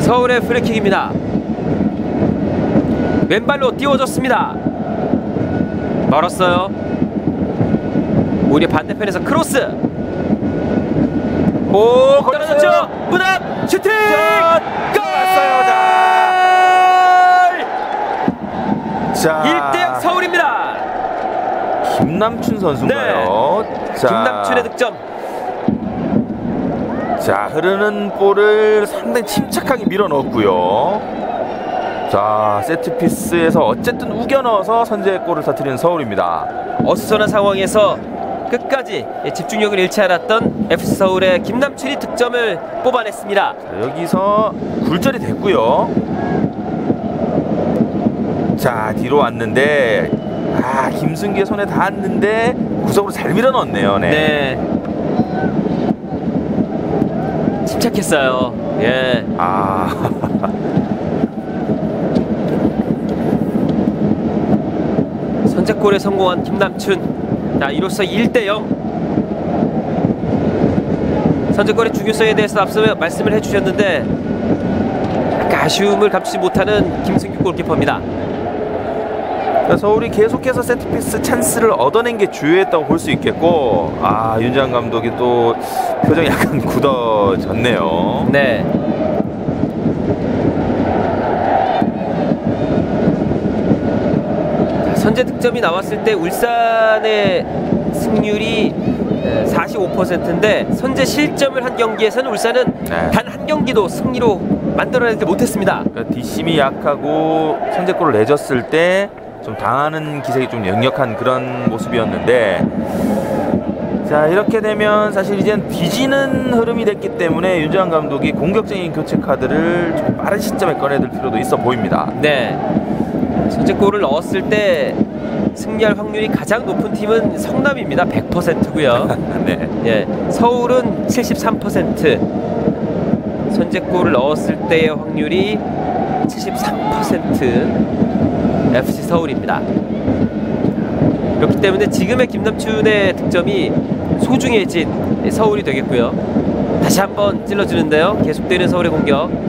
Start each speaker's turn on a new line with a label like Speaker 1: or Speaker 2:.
Speaker 1: 서울의 프리킥입니다. 왼발로 띄워줬습니다. 멀었어요. 오히려 반대편에서 크로스. 오, 떨어졌죠. 문 앞 슈팅. 골!
Speaker 2: 자,
Speaker 1: 1대0 서울입니다.
Speaker 2: 김남춘 선수인가요?
Speaker 1: 네.
Speaker 2: 자,
Speaker 1: 김남춘의 득점.
Speaker 2: 자, 흐르는 볼을 상당히 침착하게 밀어넣었고요. 자, 세트피스에서 어쨌든 우겨 넣어서 선제골을 터뜨리는 서울입니다.
Speaker 1: 어수선한 상황에서 끝까지 집중력을 잃지 않았던 FC 서울의 김남춘이 득점을 뽑아냈습니다.
Speaker 2: 자, 여기서 굴절이 됐고요. 자, 뒤로 왔는데 김승규의 손에 닿았는데 구석으로 잘 밀어넣었네요.
Speaker 1: 네. 침착했어요. 예. 선제골에 성공한 김남춘. 자, 이로써 1대0. 선제골의 중요성에 대해서 앞서 말씀을 해주셨는데 약간 아쉬움을 감추지 못하는 김승규 골키퍼입니다.
Speaker 2: 서울이 계속해서 세트피스 찬스를 얻어낸 게 주요했다고 볼 수 있겠고, 윤장 감독이 또 표정이 약간 굳어졌네요.
Speaker 1: 네. 선제 득점이 나왔을 때 울산의 승률이 45%인데 선제 실점을 한 경기에서는 울산은 단 한 경기도 승리로 만들어내지 못했습니다.
Speaker 2: 그러니까 뒷심이 약하고 선제골을 내줬을 때 좀 당하는 기색이 좀 역력한 그런 모습이었는데, 자, 이렇게 되면 사실 이젠 뒤지는 흐름이 됐기 때문에 윤정환 감독이 공격적인 교체 카드를 좀 빠른 시점에 꺼내들 필요도 있어 보입니다.
Speaker 1: 네. 선제골을 넣었을 때 승리할 확률이 가장 높은 팀은 성남입니다. 100%고요.
Speaker 2: 네.
Speaker 1: 예, 서울은 73%. 선제골을 넣었을 때의 확률이 73%. FC 서울입니다. 그렇기 때문에 지금의 김남춘의 득점이 소중해진 서울이 되겠고요. 다시 한번 찔러주는데요. 계속되는 서울의 공격.